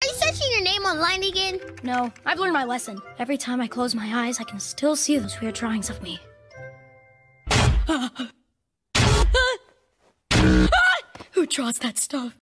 Are you searching your name online again? No, I've learned my lesson. Every time I close my eyes, I can still see those weird drawings of me. Who draws that stuff?